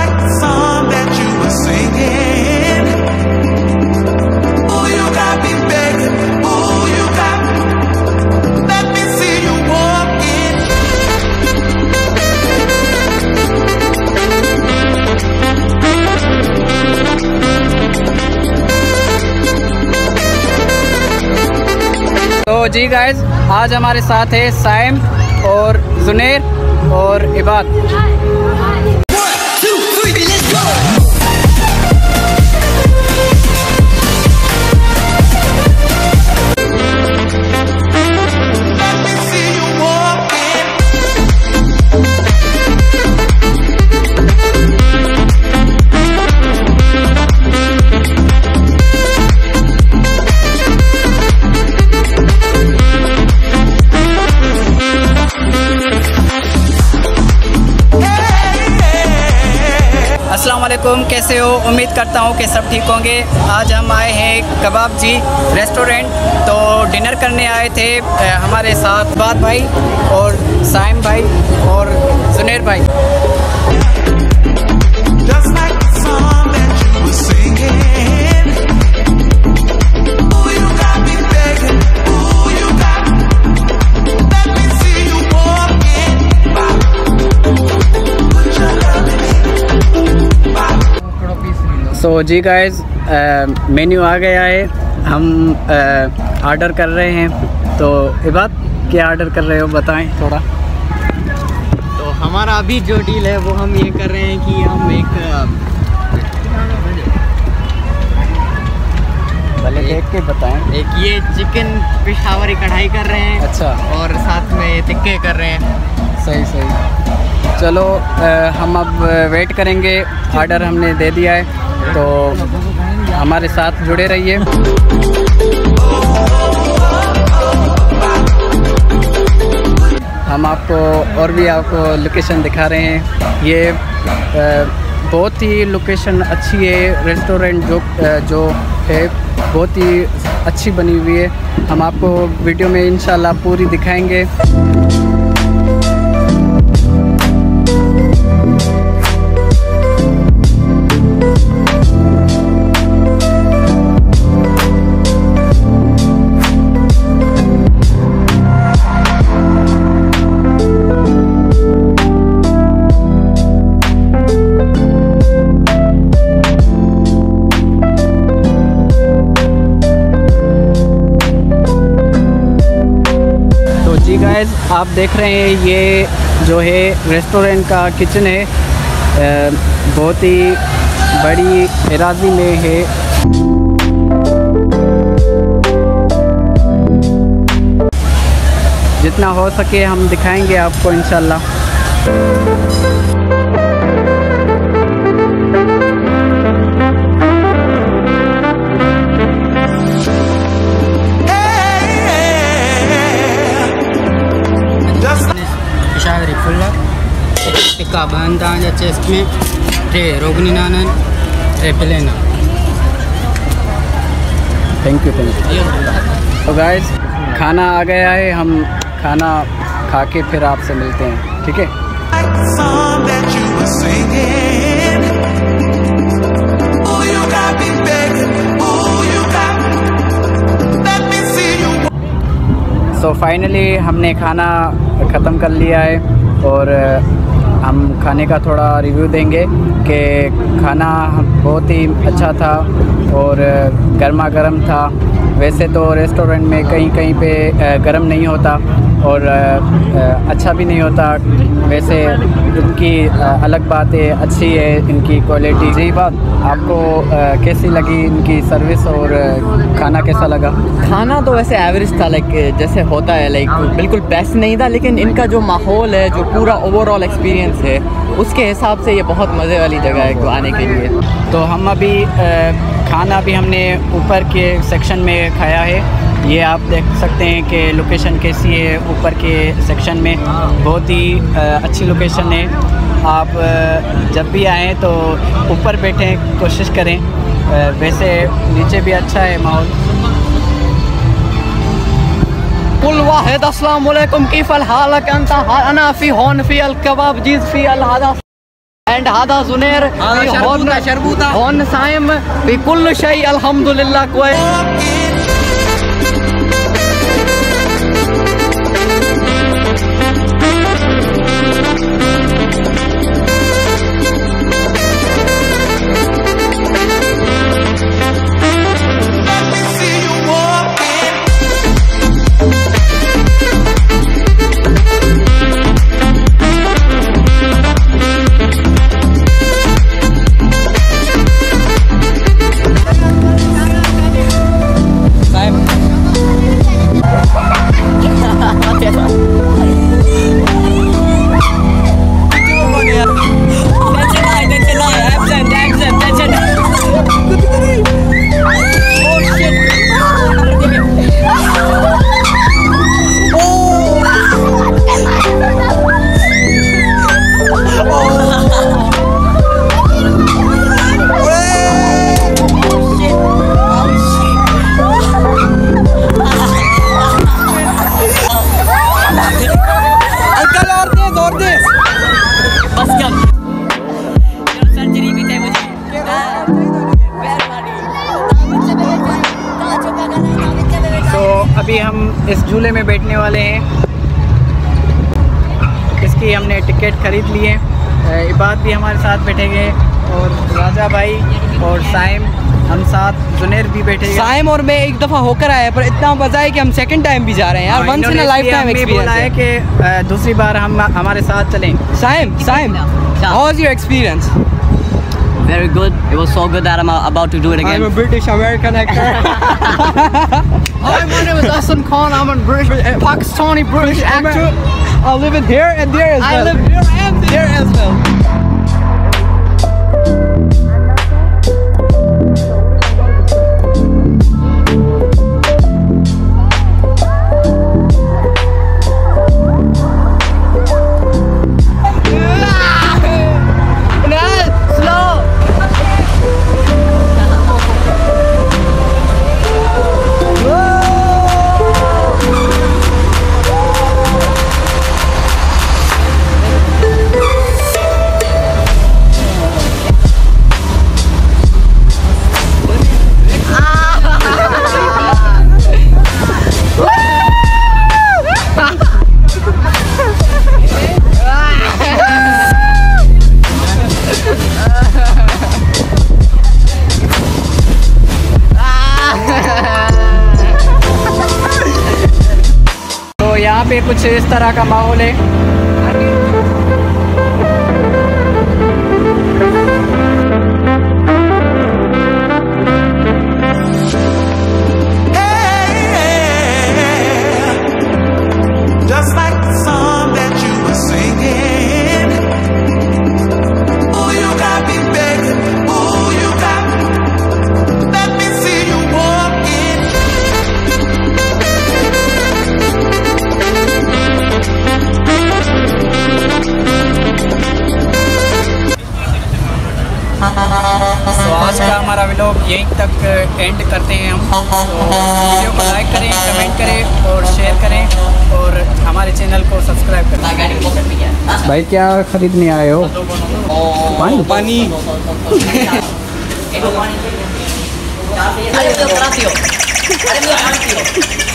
like the song that you were singing. Ooh, you got me begging. Ooh, you got me. Let me see you walking. तो जी guys, आज हमारे साथ है साइम और जुनेर और इबाद। अस्सलाम वालेकुम, कैसे हो? उम्मीद करता हूँ कि सब ठीक होंगे। आज हम आए हैं कबाब जी रेस्टोरेंट, तो डिनर करने आए थे। हमारे साथ इबाद भाई और साइम भाई और जुनेर भाई। तो जी गाइस, मेन्यू आ गया है। हम ऑर्डर कर रहे हैं। तो इबाद, क्या ऑर्डर कर रहे हो, बताएं थोड़ा। तो हमारा अभी जो डील है वो हम ये कर रहे हैं कि हम एक भले देख के बताएं। एक ये चिकन पेशावरी कढ़ाई कर रहे हैं। अच्छा। और साथ में टिक्के कर रहे हैं। सही सही। चलो, हम अब वेट करेंगे। ऑर्डर हमने दे दिया है, तो हमारे साथ जुड़े रहिए। हम आपको और भी आपको लोकेशन दिखा रहे हैं। ये बहुत ही लोकेशन अच्छी है। रेस्टोरेंट जो है बहुत ही अच्छी बनी हुई है। हम आपको वीडियो में इंशाल्लाह पूरी दिखाएंगे। जी गाइस, आप देख रहे हैं ये जो है रेस्टोरेंट का किचन है। बहुत ही बड़ी एराज़ी में है। जितना हो सके हम दिखाएंगे आपको इंशाल्लाह। टिक्का बहन तव्हांजा चेस्ट में, 3 रोगनी नानन, 3 प्लेन। Thank you. तो गाइस, खाना आ गया है। हम खाना खा के फिर आपसे मिलते हैं, ठीक है? तो फाइनली हमने खाना ख़त्म कर लिया है और हम खाने का थोड़ा रिव्यू देंगे कि खाना बहुत ही अच्छा था और गर्मा गर्म था। वैसे तो रेस्टोरेंट में कहीं कहीं पे गर्म नहीं होता और अच्छा भी नहीं होता। वैसे इनकी अलग बात है, अच्छी है इनकी क्वालिटी। जी बात, आपको कैसी लगी इनकी सर्विस और खाना कैसा लगा? खाना तो वैसे एवरेज था, लाइक जैसे होता है, लाइक बिल्कुल बेस्ट नहीं था, लेकिन इनका जो माहौल है, जो पूरा ओवरऑल एक्सपीरियंस है, उसके हिसाब से ये बहुत मज़े वाली जगह है आने के लिए। तो हम अभी खाना भी हमने ऊपर के सेक्शन में खाया है। ये आप देख सकते हैं कि लोकेशन कैसी है। ऊपर के सेक्शन में बहुत ही अच्छी लोकेशन है। आप जब भी आएँ तो ऊपर बैठें, कोशिश करें। वैसे नीचे भी अच्छा है माहौल। कुल वाहिद अस्सलाम वालेकुम, कीफ़ल हालक अंता? अना फ़ी होन फ़ी अल कबाब जीज़ फ़ी अल हादा। एंड हादा जुनेर होन साइम बिकुल शई अल्हम्दुलिल्लाह कोई अभी हम इस झूले में बैठने वाले हैं। इसकी हमने टिकट खरीद ली है। इबाद भी हमारे साथ बैठेंगे और राजा भाई और साइम हम साथ, जुनेर भी बैठेगा। साइम और मैं एक दफ़ा होकर आए पर इतना मज़ा है कि हम सेकंड टाइम भी जा रहे हैं यार। Once in a lifetime experience है कि दूसरी बार हम हमारे साथ चलें। Saim how was your experience? Very good. It was so good that I'm about to do it again. I'm a British American actor. Hi, my name is Hassan Khan. I'm a British Pakistani British actor. I live in here and there as well. I live here and there as well. यहाँ पे कुछ इस तरह का माहौल है। तो आज का हमारा व्लॉग यहीं तक एंड करते हैं हम। तो वीडियो को लाइक करें, कमेंट करें और शेयर करें और हमारे चैनल को सब्सक्राइब करें। भाई क्या खरीदने आए हो? पानी। पानी।